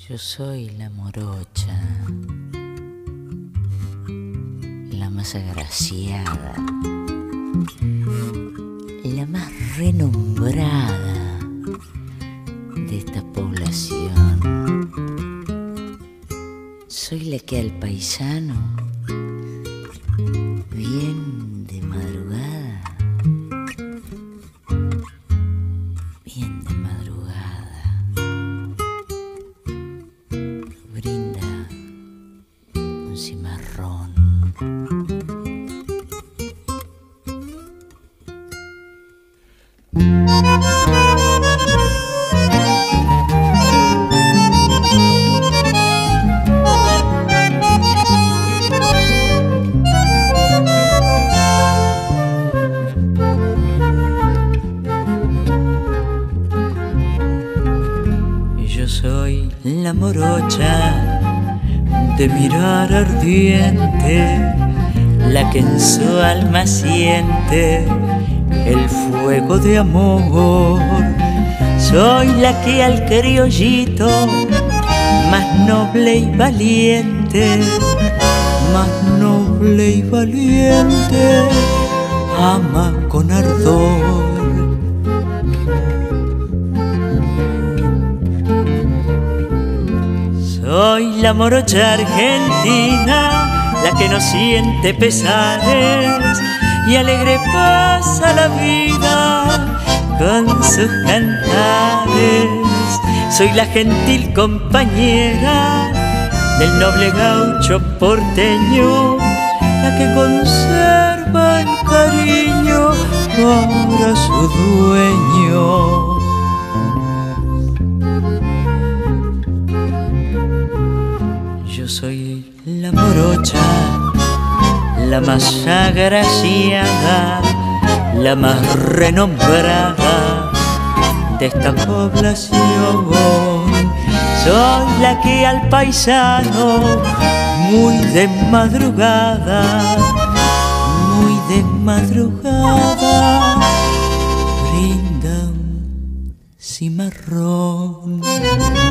Yo soy la morocha, la más agraciada, la más renombrada de esta población. Soy la que al paisano, bien de madrugada, bien de madrugada, brinda un cimarrón. Yo soy la morocha de mirar ardiente, la que en su alma siente el fuego de amor. Soy la que al criollito más noble y valiente, más noble y valiente, ama con ardor. Soy la morocha argentina, la que no siente pesares y alegre pasa la vida con sus cantares. Soy la gentil compañera del noble gaucho porteño, la que conserva el cariño para su dueño. Yo soy la morocha, la más agraciada, la más renombrada de esta población. Soy la que al paisano, muy de madrugada, muy de madrugada, brinda un cimarrón.